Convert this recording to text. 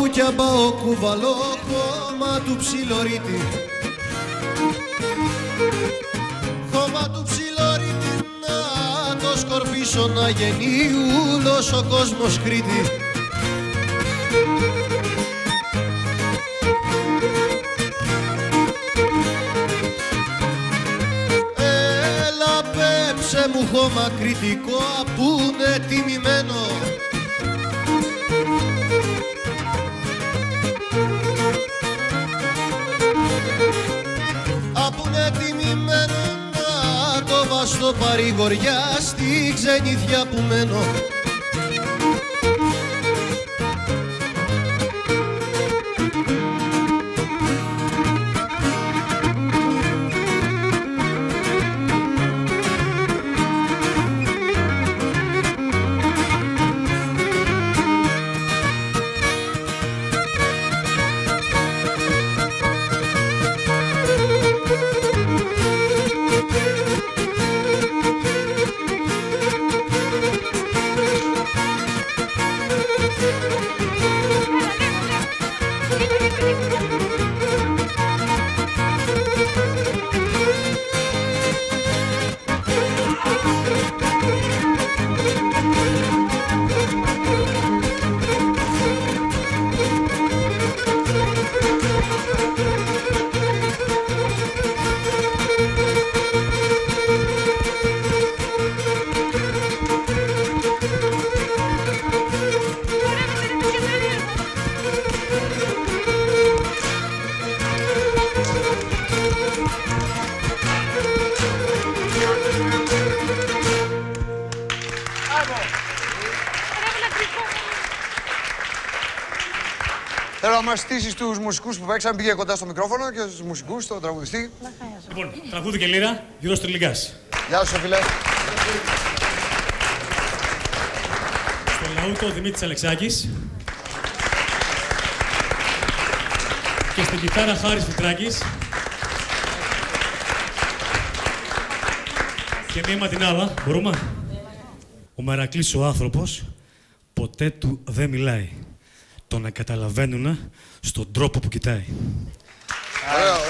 κι αμπάω κουβαλώ χώμα του ψιλορίτη. Χώμα του ψιλορίτη να το σκορπίσω να γεννεί ούλος ο κόσμος Κρήτη. Έλα πέψε μου χώμα κριτικό που είναι τιμημένο. Στο παρηγοριά στη ξενιδιά που μένω. Θέλω να μας στήσεις τους μουσικούς που παίξαν, πήγε κοντά στο μικρόφωνο και στους μουσικούς, στον τραγουδιστή. Λοιπόν, τραγούδι και λύρα, Γιώργος Τριλιγκάς. Γεια σου, φίλε. Στο λαούτο Δημήτρης Αλεξάκης. Και στην κιθάρα Χάρης Φιτράκης. Και μία ματινάλα, μπορούμε. Ο Μερακλής ο άνθρωπος ποτέ του δεν μιλάει. Το να καταλαβαίνουνε στον τρόπο που κοιτάει. Ωραίο,